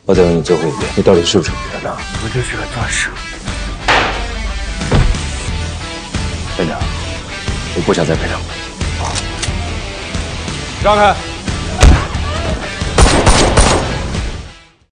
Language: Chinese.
我再问你最后一遍，你到底是不是女人呢？ 我就是个钻石。 班长，我不想再陪他。 让开！